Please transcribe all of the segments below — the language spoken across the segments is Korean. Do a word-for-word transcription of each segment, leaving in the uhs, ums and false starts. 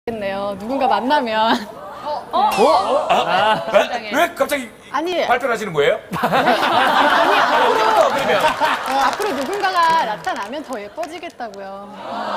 네요. 누군가 만나면. 어? 어? 어? 아, 아, 왜, 왜 갑자기 아니 발표를 하시는 거예요? 아니 어제부터 그러면 어, 앞으로 누군가가 나타나면 더 예뻐지겠다고요.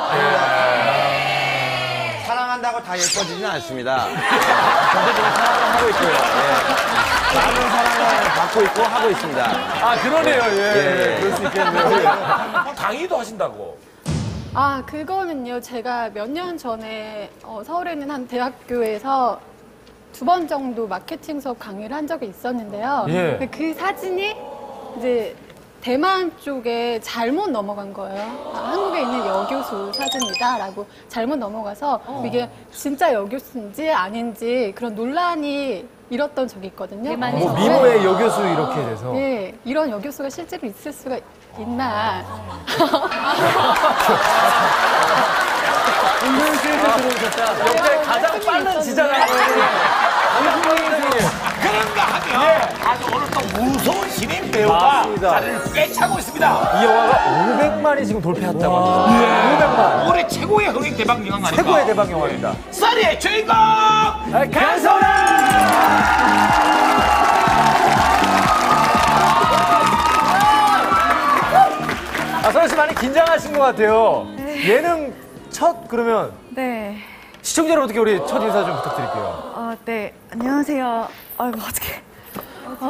사랑한다고 다 예뻐지지는 않습니다. 저도 지금 사랑을 하고 있고요. 예. 많은 사랑을 받고 있고 하고 있습니다. 아, 그러네요. 예. 예. 그럴 수 있겠네요. 강의도 하신다고. 아 그거는요. 제가 몇 년 전에 어, 서울에 있는 한 대학교에서 두 번 정도 마케팅 수업 강의를 한 적이 있었는데요. 예. 근데 그 사진이 이제 대만 쪽에 잘못 넘어간 거예요. 아, 한국에 있는 여교수 사진이다라고 잘못 넘어가서 어. 이게 진짜 여교수인지 아닌지 그런 논란이 일었던 적이 있거든요. 뭐 미모의 여교수 이렇게 돼서. 네, 이런 여교수가 실제로 있을 수가 있나. 은근 씨도 들어오셨다. 역대 가장 빠른 지장을 그런가 하면 아주 오늘 또 무서운 신인 배우가 맞습니다. 자리를 꿰차고 있습니다. 이 영화가 오백만이 지금 돌파했다고 합니다. 오백만. 올해 최고의 흥행 대박 영화가 아닙니까? 최고의 대박 영화입니다. 썰이의 주인공! 강선아! 아, 선아 씨 많이 긴장하신 것 같아요. 예능 첫 그러면 네. 시청자 여러분께 우리 첫 인사 좀 부탁드릴게요. 어, 네. 안녕하세요. 아이고, 어떡해. 어.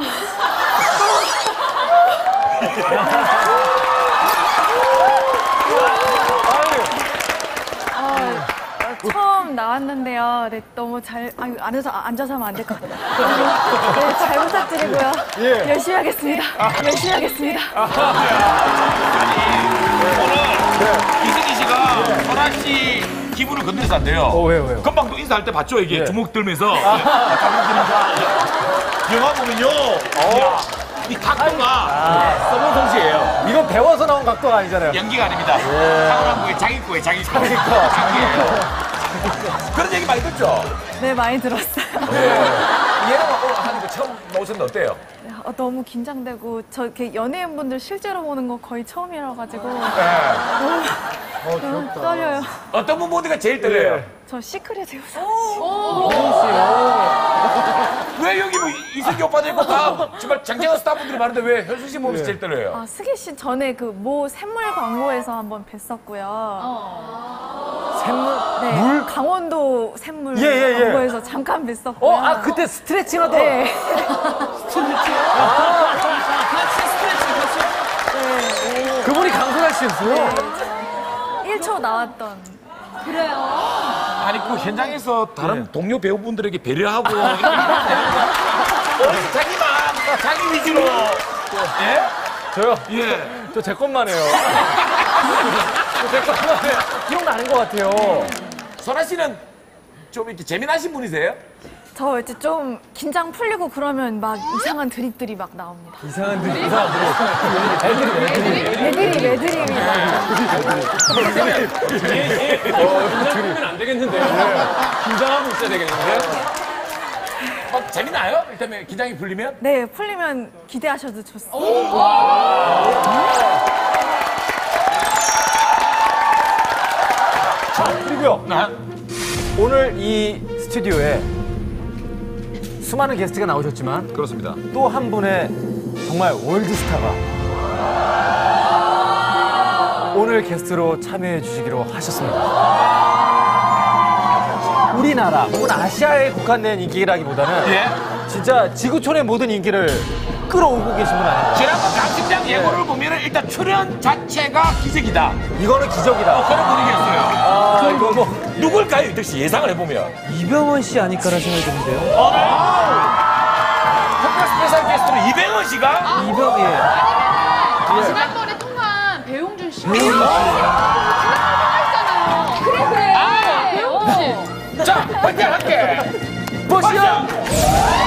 어, 처음 나왔는데요. 네, 너무 잘, 아유, 앉아서, 앉아서 하면 안 될 것 같아요. 네, 잘 부탁드리고요. 예. 열심히 하겠습니다. 열심히 하겠습니다. 오늘 이승기 씨가 설아 씨 기분을 건드려서 안 돼요. 어, 왜요, 왜요? 금방도 인사할 때 봤죠? 이게 예. 주먹 들면서. 영화 보면요. 야, 이 각도가 서문 성시예요. 이건 배워서 나온 각도가 아니잖아요. 연기가 아닙니다. 타고난 거에 자기 거에 자기 거. 자기 거. 자기예요. 그런 얘기 많이 듣죠? 네, 많이 들었어요. 예능 하는 거 처음 나오셨는데 어때요? 어, 너무 긴장되고, 저 이렇게 연예인분들 실제로 보는 거 거의 처음이라가지고. 네. 너무, 너무 떨려요. 어떤 분 보니까 제일 떨려요? 저 시크릿 배우사. 왜 여기 뭐 이승기 오빠도 있고 다 정말 장장한 스타분들이 많은데 왜 현수 씨 보면서 제일 떨려요? 아, 승기 씨 전에 그 모 샘물 광고에서 한번 뵀었고요. 샘물? 네, 물? 강원도 샘물 예, 예, 예. 광고에서 잠깐 뵀었고요. 어, 아, 그때 스트레칭 하더라고. 네. 그분이 강선아 씨였어요? 일 초 나왔던. 아니 그 현장에서 다른 동료 배우분들에게 배려하고 이렇게 어, 자기만 자기 위주로 예? 저요? 예. 저 제 것만 해요. 제 것만 해요. 기억나는 것 같아요. 설아 씨는 좀 이렇게 재미나신 분이세요? 저 이제 좀 긴장 풀리고 그러면 막 이상한 드립들이 막 나옵니다. 이상한 들 이상한 들 애들이 애들이 애드립, 애드립이 긴장하면 안 되겠는데요. 긴장하고 있어야 되겠는데. 어, 재미나요? 일단 긴장이 풀리면? 네, 풀리면 기대하셔도 좋습니다. 그리고요. 아, 오늘 이 스튜디오에 수많은 게스트가 나오셨지만 그렇습니다. 또 한 분의 정말 월드스타가 오늘 게스트로 참여해 주시기로 하셨습니다. 우리나라 혹은 아시아에 국한된 인기라기보다는 예. 진짜 지구촌의 모든 인기를 끌어오고 계신 분 아니에요? 지난번 강팀장 예고를 보면 일단 출연 자체가 기적이다. 이거는 기적이다. 어, 그런 분위기였어요. 아, 이거 뭐 누굴까요, 이덕 씨 예상을 해보면? 이병헌 씨 아닐까라는 생각이 드는데요. 특별 스페셜 게스트로 이병헌 씨가 이병 예. 지난번에 통한 배용준 씨. 배용준 씨. 했잖아요. 그래 그래. 배용준 씨. 자, 화이팅 함께. 보시죠.